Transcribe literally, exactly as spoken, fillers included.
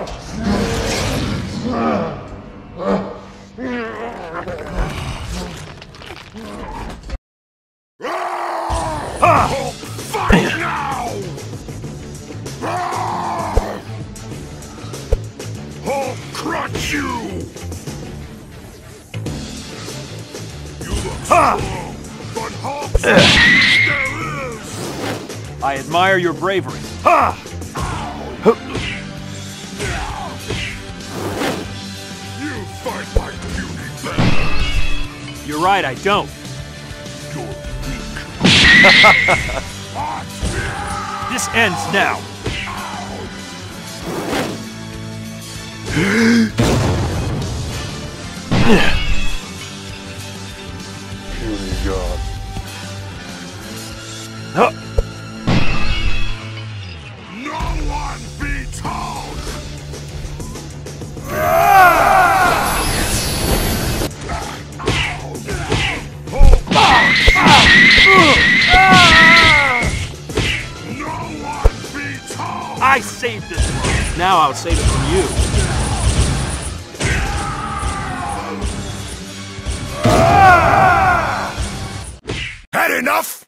I'll crush you! You look strong, but Hulk there is! I admire your bravery. Ha! You fight like beauty better! You're right, I don't. You're weak. This ends now. Beauty god. Huh. No one beats Hulk! No one beats Hulk! I saved this world. Now I'll save it from you. Had enough?